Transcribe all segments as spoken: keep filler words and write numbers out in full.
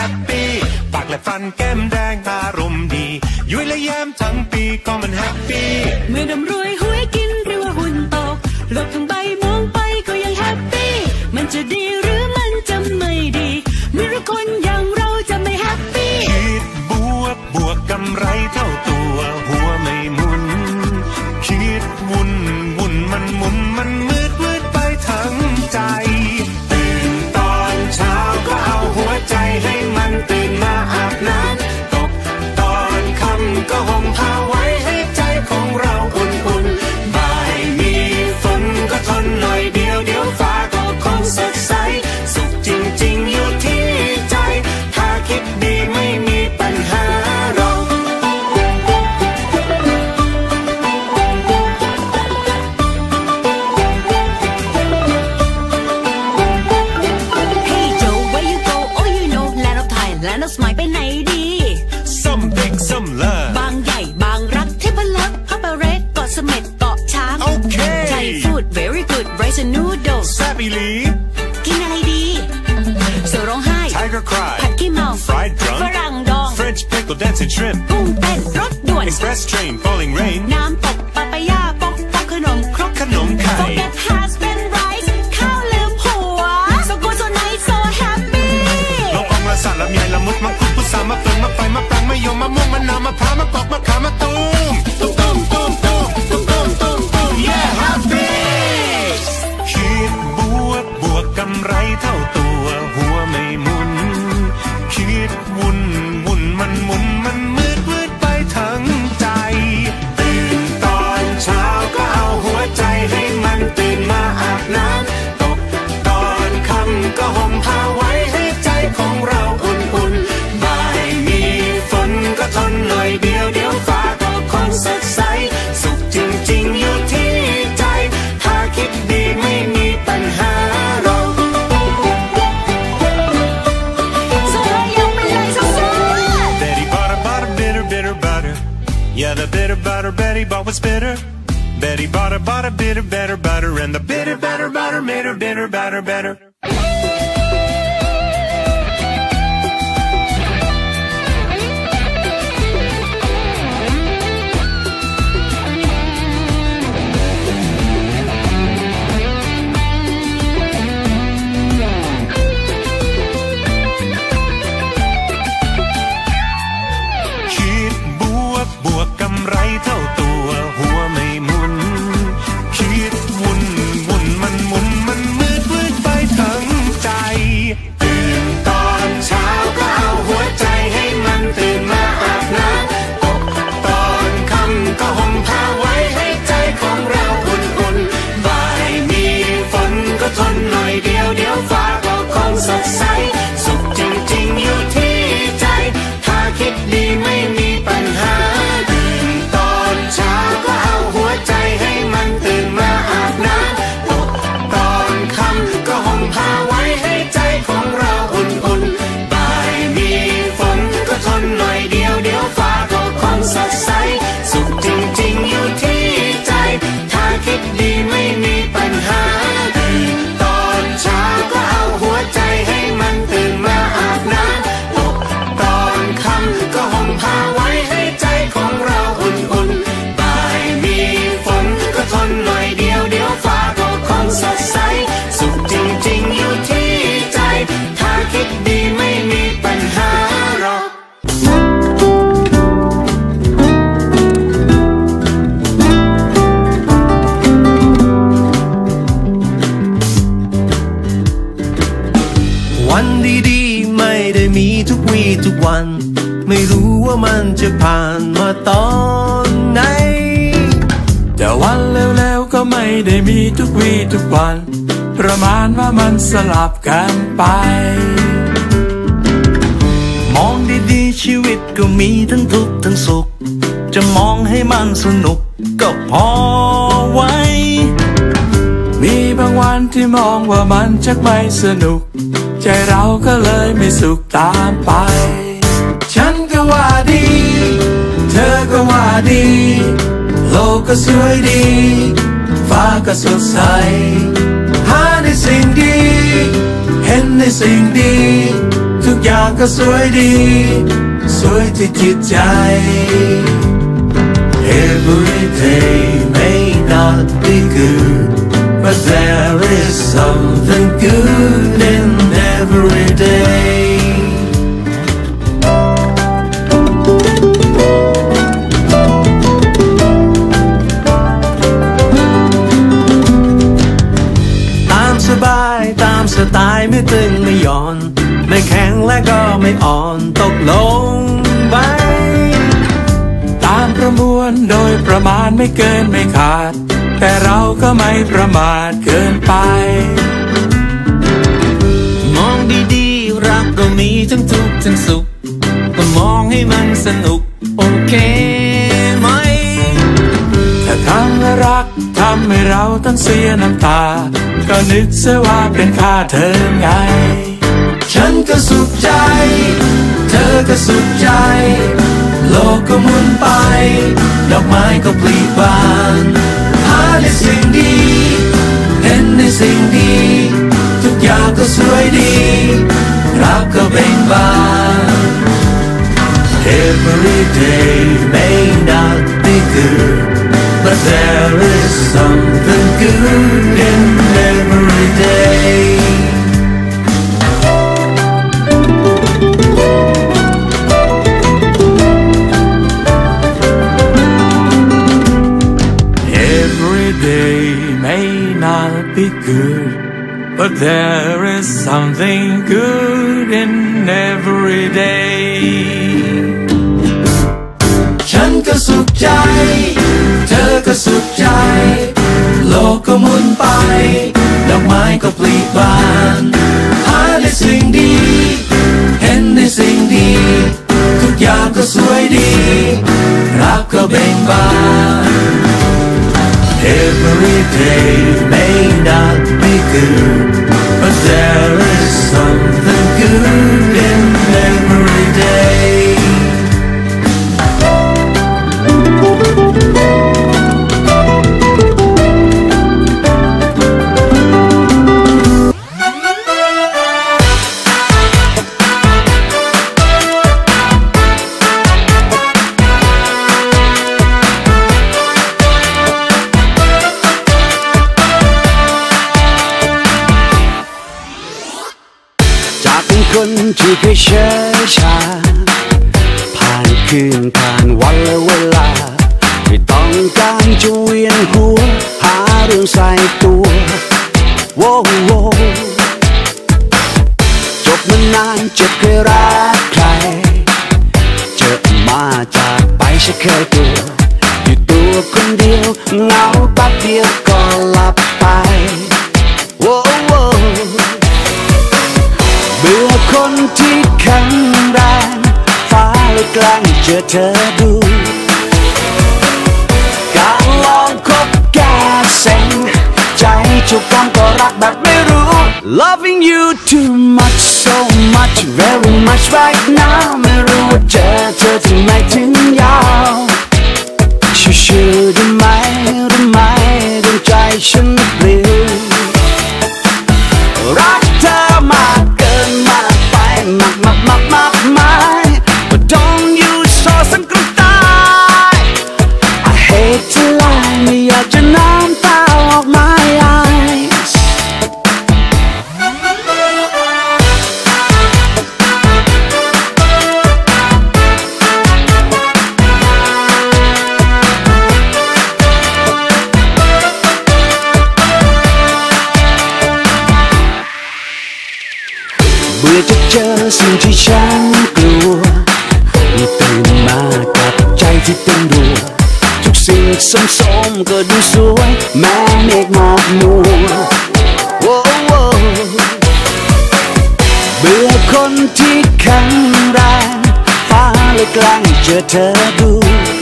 ฮปปี้ปากและฟันแก้มแดงอารมณ์ดียุ่ยและแย้มทั้งปีก็มันแฮปปี้เมื่อดำรวยหวยกินหรือว่าหุ่นตกโลกทั้งใบมองไปก็ยังแฮปปี้มันจะดีหรือมันจะไม่ดีเมื่อคนอย่างเราจะไม่แฮปปี้คิดบวกบวกกำไรเท่าตัวหัวไม่หมุนคิดวุ่นวุ่นมันหมุนมันมืดมืดไปทั้งใจตื่นตอนเช้าก็เอาหัวใจให้มันตื่นมาอาบน้ำตกตอนค่ำก็ห่มผ้าไว้ให้ใจของเราอุ่นๆบ่ายมีฝนก็ทนหน่อยเดียวเดี๋ยวฟ้าก็คงสดใสสุขจริงๆอยู่ที่ใจถ้าคิดดีไม่มีปัญหาหรอกแล้วสมัยไปไหนดีส้มเด็กส้มเลิศบางใหญ่บางรักเทพลักษณ์พับเรศเกาะเสม็ดเกาะช้างโอเคไทยฟู้ด very good rice and noodles แซ่บอีหลีกินอะไรดีเสือร้องไห้ Tiger cry ผัดขี้เมา fried drunk ฝรั่งดอง French pickle dancing shrimp กุ้งเต้นรถด่วน Express train falling rain น้ำตกปาปายาปอกปอกขนมครกขนมไข่ Forget husband rice ข้าวลืมผัว so good so nice so happy ลองอองละสัตว์ลำไยละมุดมังคุดพุทรามะเฟืองมะไฟมะปรางมะยมมะม่วงมะนาวมะพร้าวมะกอกมะขามมะตูมตุ้มตุ้มตุ้มตุ้มตุ้มตุ้มตุ้มตุ้ม yeah happy คิดบวกบวกกำไรเท่าตัวหัวไม่หมุนคิดวุ่นวุ่นมันหมุนมันมืดมืดไปทั้งใจตื่นตอนเช้าก็เอาหัวใจให้มันตื่นมาอาบน้ำตกตอนค่ำก็ห่มผ้าไว้ให้ใจของเราอุ่นๆบ่ายมีฝนก็ทนหน่อยเดียวเดี๋ยวฟ้าก็คงสดใสสุขจริงๆอยู่ที่ใจถ้าคิดดีไม่มีปัญหาหรอกBetty butter butter bitter bitter butter yeah the bitter butter Betty bought was bitter Betty butter butter bitter better butter and the bitter better butter made her bitter better betterคิดบวกบวกกำไรเท่าตัวหัวไม่หมุนคิดวุ่นวุ่นมันหมุนมันมืดมืดไปทั้งใจตื่นตอนเช้าก็เอาหัวใจให้มันตื่นมาอาบน้ำตกตอนค่ำก็ห่มผ้าไว้ให้ใจของเราอุ่นๆบ่ายมีฝนก็ทนหน่อยเดียวเดี๋ยวฟ้าก็คงสดใสสุขจริงๆอยู่ที่ใจถ้าคิดดีไม่มีปัญหาตื่นตอนเช้าก็เอาหัวใจให้มันตื่นมาอาบน้ำตกตอนค่ำก็ห่มผ้าไว้ให้ใจของเราอุ่นๆบ่ายมีฝนก็ทนหน่อยเดียวเดี๋ยวฟ้าก็คงสดใสสุขจริงๆอยู่ที่ใจถ้าคิดดีไม่มีปัญหาตื่นตอนเช้าก็เอาหัวใจให้มันตื่นมาอาบน้ำตกตอนค่ำก็ห่มผ้าไว้ให้ใจของเราอุ่นๆบ่ายมีฝนก็ทนหน่อยเดียวเดี๋ยวฟ้าก็คงสดใสสุขจริงๆอยู่ที่ใจถ้าคิดดีไม่มีปัญหาหรอกวันดีๆไม่ได้มีทุกวี่ทุกวันไม่รู้ว่ามันจะผ่านมาตอนไหนแต่วันแล้วๆก็ไม่ได้มีทุกวี่ทุกวันประมาณว่ามันสลับกันไปมองดีๆชีวิตก็มีทั้งทุกข์ทั้งสุขจะมองให้มันสนุกก็พอไว้มีบางวันที่มองว่ามันชักไม่สนุกใจเราก็เลยไม่สุขตามไปฉันก็ว่าดีเธอก็ว่าดีโลกก็สวยดีฟ้าก็สดใสหาในสิ่งดีเห็นในสิ่งดีทุกอย่างก็สวยดีสวยที่จิตใจ Every day may not be good but there is something good in every dayสบายตามสไตล์ไม่ตึงไม่หย่อนไม่แข็งและก็ไม่อ่อนตกลงไปตามประมวลโดยประมาณไม่เกินไม่ขาดแต่เราก็ไม่ประมาทเกินไปมองดีๆรักก็มีทั้งทุกข์ทั้งสุขก็มองให้มันสนุกโอเคไหมถ้าทำและรักทำให้เราต้องเสียน้ำตาก็นึกเสียว่าเป็นค่าเธอไงฉันก็สุขใจเธอก็สุขใจโลกก็หมุนไปดอกไม้ก็ปลีบานหาในสิ่งดีเห็นในสิ่งดีทุกอย่างก็สวยดีรักก็เบ่งบาน Every day may not be good but there is something good in every day Every day may not be good but there is something good in every day ฉันก็สุขใจเธอก็สุขใจโลกก็หมุนไปดอกไม้ก็ปลีบานหาในสิ่งดีเห็นในสิ่งดีทุกอย่างก็สวยดีรักก็เบ่งบาน Every day may not be good but there is something good in every dayคนที่เคยเชื่อชาผ่านคืนผ่านวันและเวลาที่ต้องการจะเวียนหัวหาเรื่องใส่ตัวโว้โวจบมานานเจ็บเคยรักใครเจอมาจากไปฉันเคยตัวอยู่ตัวคนเดียวเหงาแป๊บเดียวก็หลับไปโว้โวเบื่อคนที่แข็งแรงฟ้าเลยแกล้งเจอเธอดูการลองคบแก้เซ็งใจจุกกำก็รักแบบไม่รู้ Loving you too much so much very much right now ไม่รู้ว่าเจอเธอที่ไหนถึงยาวชื่อๆได้ไหมรู้ไหมดวงใจฉันเปลี่ยวรักเธอมากเกินมากไปมากมากมากมากมาย But don't you so สังกันตาย I hate to lie ไม่อยากจะน้ำตาออก my eyes เบื่อจะเจอสิ่งที่ฉันกลัวตื่นมากับใจที่เต้นรัวทุกสิ่งซ้ำๆก็ดูสวยแม้เมฆหมอกมัวโว้โวเบื่อคนที่แข็งแรงฟ้าเลยแกล้งเจอเธอดู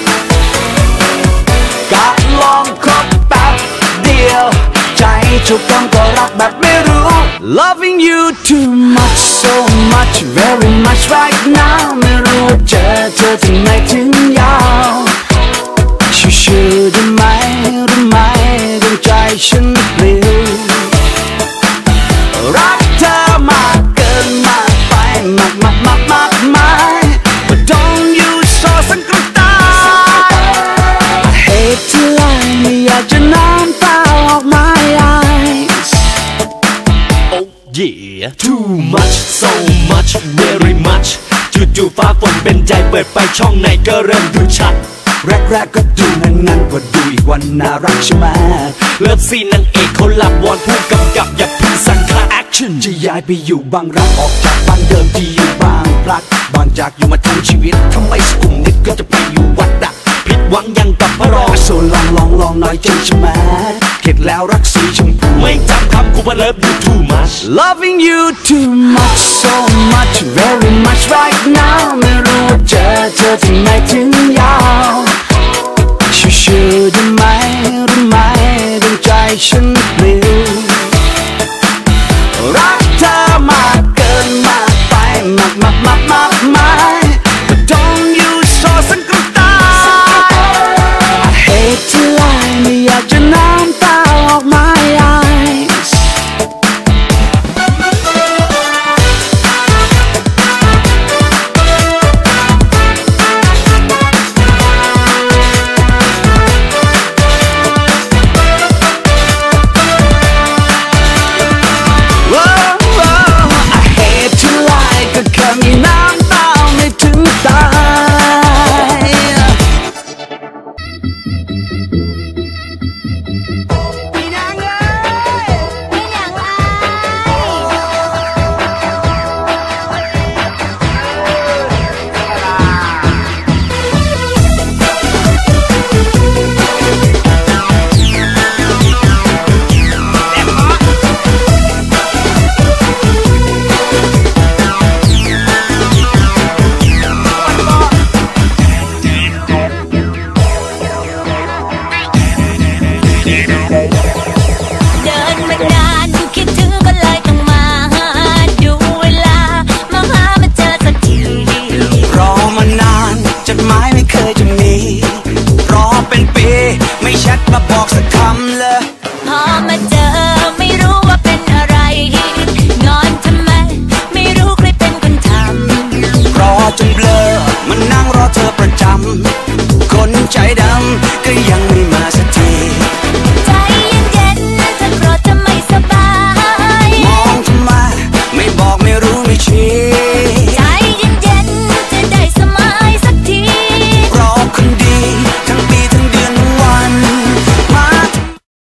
การลองคบแป๊บเดียวใจจุกกำก็รักแบบไม่รู้ Loving you too much so much very much right now ไม่รู้ว่าเจอเธอที่ไหนถึงยาวชื่อๆได้ไหมรู้ไหมดวงใจฉันเปลี่ยวรักเธอมากเกินมากไปมากมากากมากมาย But don't you show สังกัดตา I hate to lie ไม่อยากจะน้ำตาออก my eyes Oh yeah too much so much very much จู่ๆฟ้าฝนเป็นใจเปิดไปช่องไหนก็เริ่มดูชัดแรกๆก็ดูงั้นๆก็ดูอีกวันน่ารักใช่ไหมเลิฟซีนนางเอกเขาหลับวอนผู้กำกับอย่าเพิ่งสั่งคัดแอคชั่นจะย้ายไปอยู่บางรักออกจากบ้านเดิมที่อยู่บางพลัดบางจากอยู่มาทั้งชีวิตทำไมสุขุมนิดก็จะไปอยู่วัดดักผิดหวังยังกับพระรองโซลองลองลองหน่อยจนใช่ไหมเข็ดแล้วรักสีชมพูไม่จำคำกูว่าเลิฟ you too much loving you too much so much very much right now ไม่รู้ว่าเจอเธอที่ไหนถึงยาวชื่อได้ไหมรู้ไหมดวงใจฉันปลิวรักเธอมากเกินมากไปมากมากมากมากมาย But don't